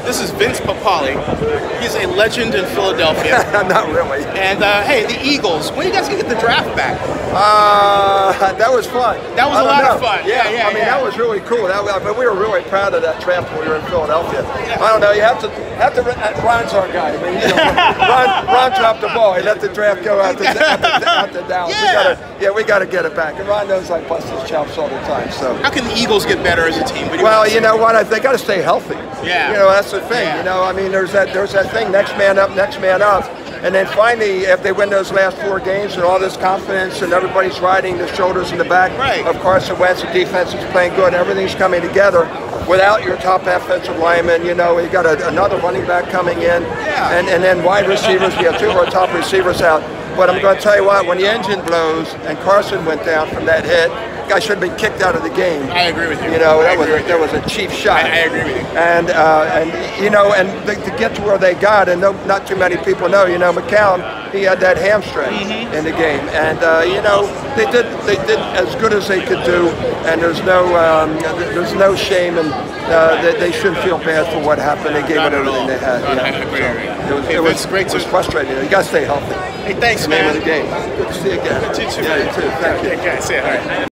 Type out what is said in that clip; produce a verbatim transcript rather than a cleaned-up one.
This is Vince Papale. He's a legend in Philadelphia. Not really. And uh, hey, the Eagles. When are you guys gonna get the draft back? Uh, that was fun. That was a lot know. of fun. Yeah, yeah. I mean, yeah. that was really cool. That, I mean, we were really proud of that draft when we were in Philadelphia. I don't know. You have to have to. Ron's our guy. I mean, you know, Ron, Ron dropped the ball. He let the draft go out to, out to, out to Dallas. Yeah. We gotta, yeah, we got to get it back. And Ron knows I bust his chops all the time. So. How can the Eagles get better as a team? You well, you know what? I they got to stay healthy. Yeah. You know, that's the thing. Yeah. You know, I mean, there's that there's that thing. Next man up. Next man up. And then finally, if they win those last four games and all this confidence and everybody's riding the shoulders in the back right. of Carson Wentz, the defense is playing good, everything's coming together without your top offensive lineman. You know, you got a, another running back coming in, yeah. and, and then wide receivers. We have two of our top receivers out. But I'm going to tell you what, when the engine blows and Carson went down from that hit, guy should have been kicked out of the game. I agree with you. You know, that was a, that there was a cheap shot. I, I agree with you. And uh, and you know, and the, to get to where they got, and no, not too many people know. You know, McCown, he had that hamstring mm-hmm. in the game, and uh, you know, they did they did as good as they could do, and there's no um, there's no shame, and uh, they, they shouldn't feel bad for what happened. They gave it everything they had. No, Yeah. I agree. So it was, hey, it was, great it was frustrating. You got to stay healthy. Hey, thanks, It's the man. name of the game. Good to see you again. You too, yeah, man. you too. Thank you. Okay, see you. All right.